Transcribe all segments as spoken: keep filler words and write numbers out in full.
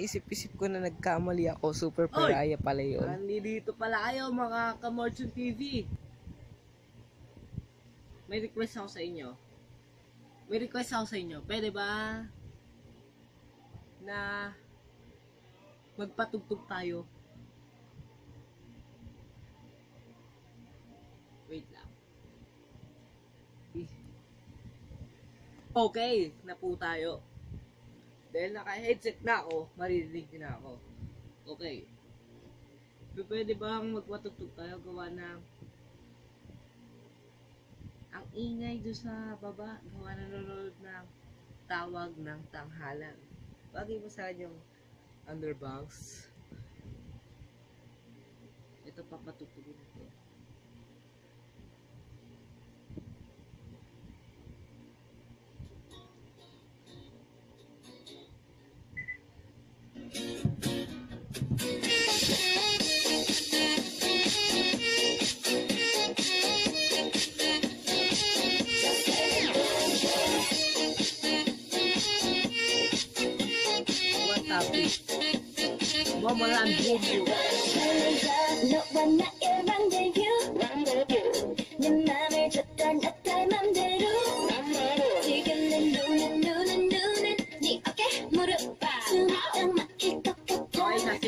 naisip-isip ko na nagkamali ako. Super Piraya pala yun. Nandito pala kayo mga Kamorchon T V. May request ako sa inyo. May request ako sa inyo. Pwede ba na magpatugtog tayo? Wait lang. Okay, na po tayo. Dahil naka-headset na ako, maririnig na ako. Okay. Pwede bang magpatugtog tayo? Gawa ng ang ingay doon sa baba. Gawa na nanonood ng tawag ng tanghalan. Bagay mo sa yung underbanks. Ito papatugtugin ito. Mamalan video. 너와 나의 rendezvous. 내 맘을 줬던 나의 맘대로. 지금 내 눈은 눈은 눈은 네 어깨 무릎 숨이 딱 막힐 것 같아.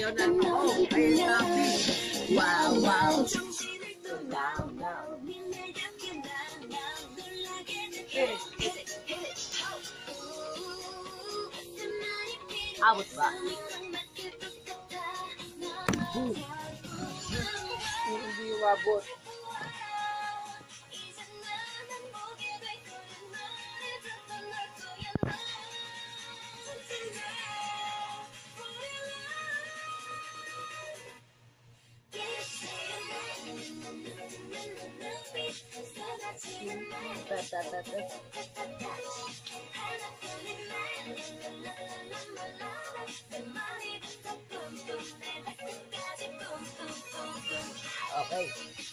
와우 와우. Abot ba? Hindi umabot. Okay.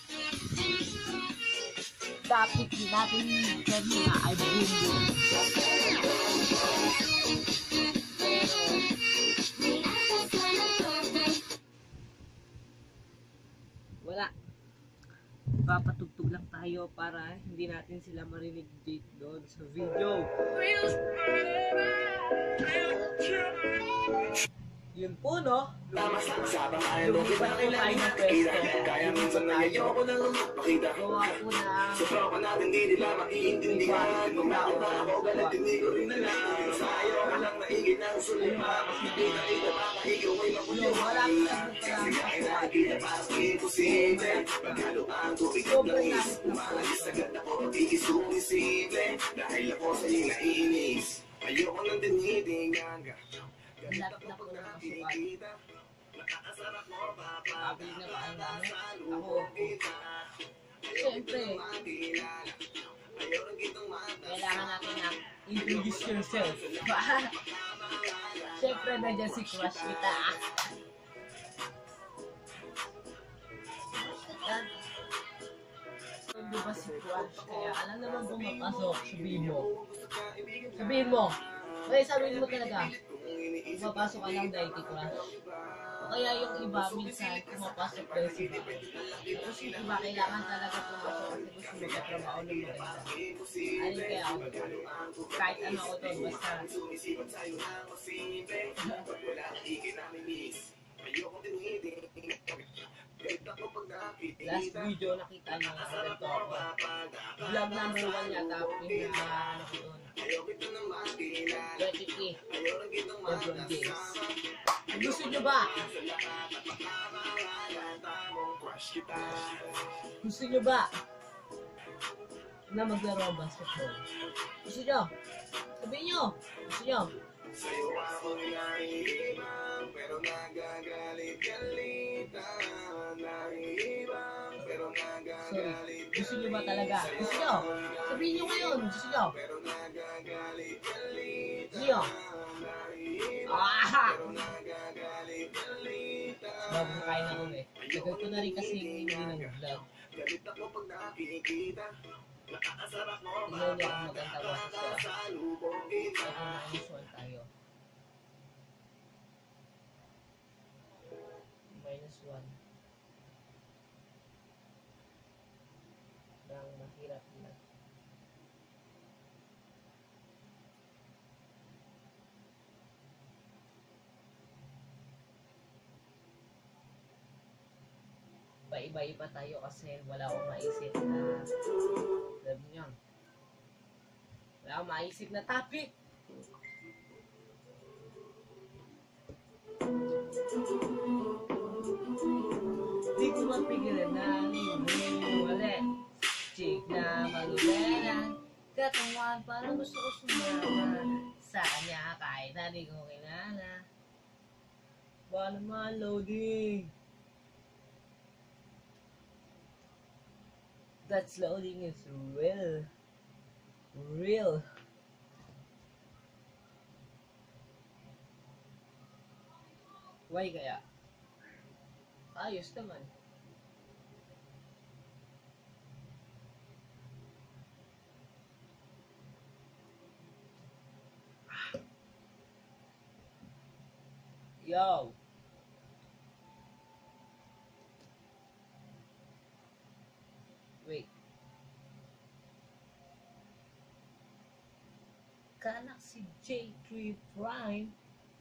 Topic natin kanina ay boom boom. Wala. Papatugtog lang tayo para hindi natin sila marinig date doon sa video. Yun po, no? Yung iba na tayo ng pwesto. Kaya minsan na ayoko na makita. Gawa po na. Sa tropa natin di nila maiintindihan. Kung naon na ako galit, hindi ko rin alam. Sa ayaw ka lang naigit ng sulima. Mas nakita-kita pa maigaw ay mapuliwan. Kasi kaya nakikita pa sa imposible. Pagkalo ang tubig at langis. Umalis agad ako pati isumisible. Dahil ako sa'yo naiinis. Ayoko nang dinidigan ka. Lapit na po na nakasukat. Nakabili na ba ang ano? Ako. Siyempre, kailangan natin na introduce yourself. Siyempre, nandiyan si crush kita. Hindi ba si crush? Kaya alam naman bumapasok. Sabihin mo. Sabihin mo. Kaya sabihin mo talaga. Pumapasok ka lang dahil kay crush. O kaya yung iba, minsan, pumapasok dahil si crush. Tapos yung iba, kailangan talaga pumasok kasi gusto magkatrabaho ng maganda. Alin kaya ako? Kahit ano ako doon, basta. Last video, nakita nyo nga ganito ako. Vlog number one yata, pinaka-ano ko doon. twenty K every days. Gusto nyo ba? Gusto nyo ba na maglaro ang basketball? Gusto nyo? Sabihin nyo. Gusto nyo? Sa'yo ako nahihibang pero nagagalit-galitan. Nahihibang pero nagagalit-galitan. Gusto nyo ba talaga? Gusto nyo? Sabihin nyo ngayon. Gusto nyo? Pero nagagalit-galitan. Gusto nyo? Ah! Bago kain ako eh. Tagal ko na rin kasi hindi nag-vlog. Galit ako pag nakikita. Nakakasarap mo. Tignan niyo ang maganda boses ko. Ako na inusuan tayo. sobrang mahirap na. Paiba-iba tayo kasi wala akong maisip na alam niyo, wala akong maisip na topic. Di ko mapigilan na wala chik na maluberan katawan parang gusto ko sumama sa kanya kahit na di ko kilala. Ba naman loading? That's loading is real. Real. Why kaya? Ayos naman. Yo. Wait. Kanak si J three Prime.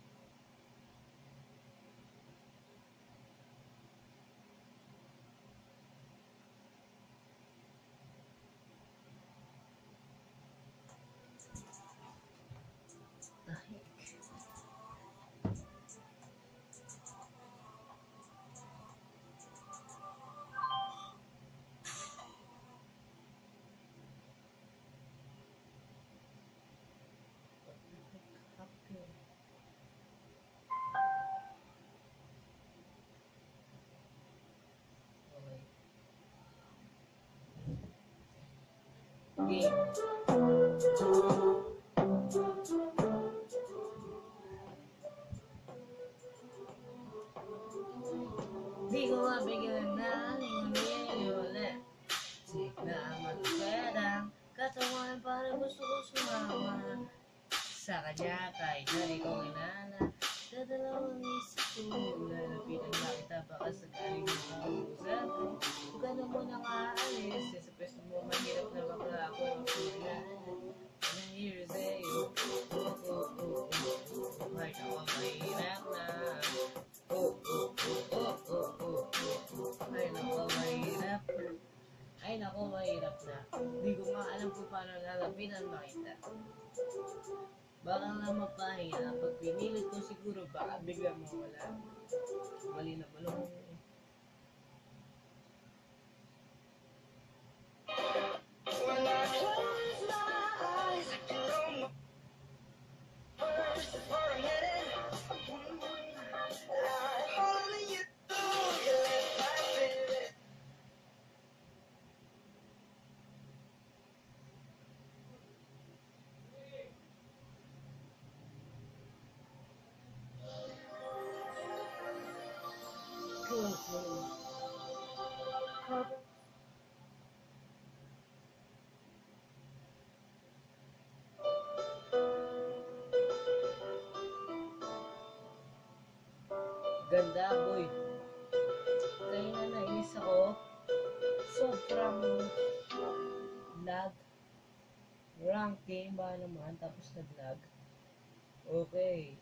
Okay. Di ko mapigilan na hindi ulit. Sik na magpedang katawan para gusto ko sumama sa kanya kahit na di ko kinala. Dadalawang isip ko lalapitan na kita baka sakaling makausap ko. Huwag ka na muna kaalis sa pwesto mo mahirap na bakla ako ang pinala. And I hear you say, oh, oh, oh, oh, oh, ay naku mahirap na. Oh, oh, oh, oh, oh, oh, oh, ay naku mahirap na. Ay naku mahirap na. Hindi ko nga alam kung paano lalapitan makita. Baka nga mapahinga, pag pinilit ko siguro baka bigla mawala. Mali naman ako. When I close my eyes, you know my first for a minute. I only you, you lift my spirit. Ganda boy. Kaya na nainis ako. Sobrang lag. Rank game ba naman tapos nag-lag. Okay.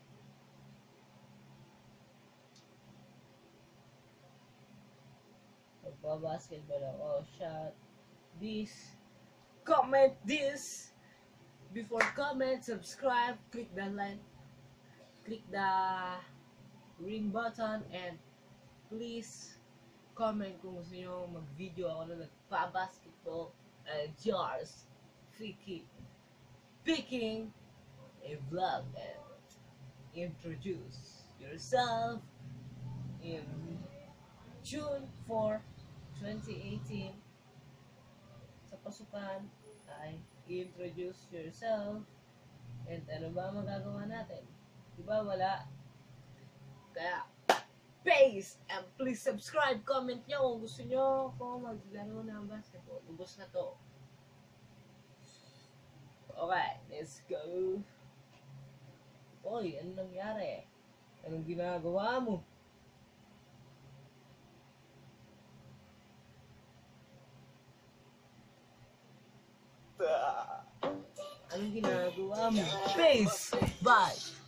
Magbabasketball ako. Shot this. Comment this. Before comment, subscribe, click the like, click the ring button, and please comment kung gusto nyo mag-video ako na nagpa-basketball and jars picking, picking a vlog and introduce yourself in June fourth, twenty eighteen sa pasukan ay introduce yourself and ano ba magagawa natin? Diba wala? Kaya peace and please subscribe, comment nyo kung gusto nyo kung maglaro ng basketball. Ubus na to. Okay, let's go. Oy, ano nangyari? Anong ginagawa mo? Anong ginagawa mo? Peace! Bye!